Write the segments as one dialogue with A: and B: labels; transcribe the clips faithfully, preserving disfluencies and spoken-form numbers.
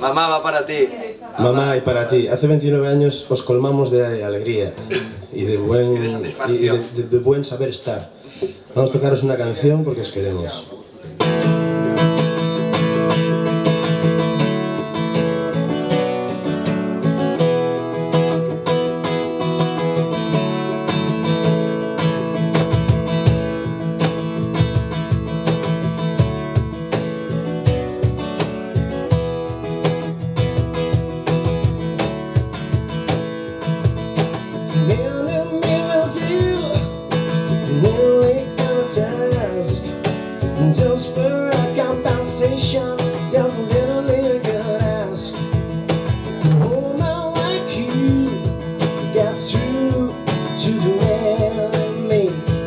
A: Mamá va para ti.
B: Mamá, y para ti. Hace veintinueve años os colmamos de alegría y de buen,
A: y de satisfacción.
B: Y de, de, de buen saber estar. Vamos a tocaros una canción porque os queremos.
C: Just for a compensation, there's a little bit I could ask. Oh, man like you got through to the enemy.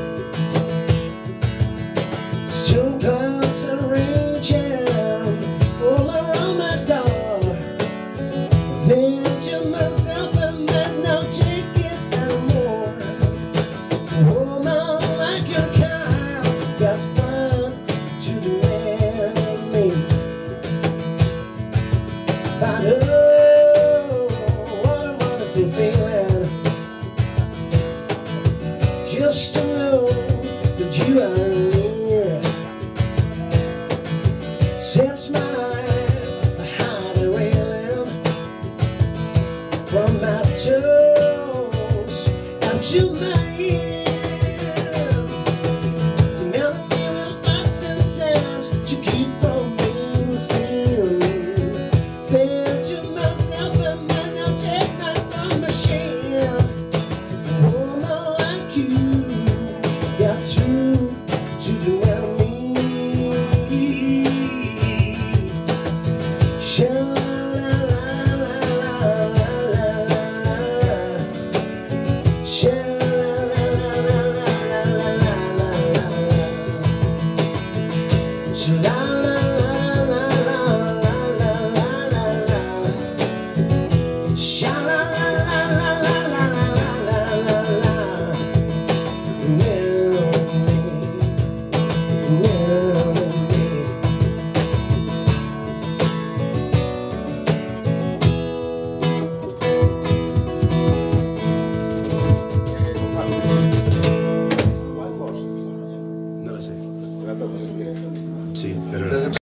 C: Storm clouds are raging all around my door. Then to myself, I might not take it anymore. Oh, man like your kind got fun to the enemy. I know what a wonderful feeling, just to know that you are near. Sets my heart a-reeling from my toes and to my ears. So many little thoughts and times to keep from being seen. Then to myself, I might not take myself on my share. A woman like you got through to the enemy. Sha la la la la la la la. Sha la la la la la la la la. Sha la